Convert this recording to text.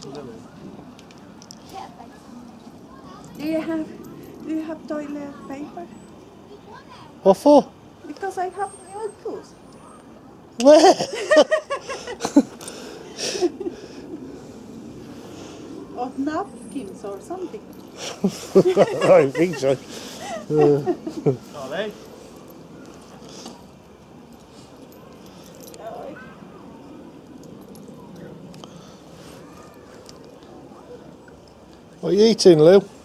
Do you have toilet paper? What for? Because I have milk tooth. Where? Or napkins or something. I don't think so. Are they? What are you eating, Lou?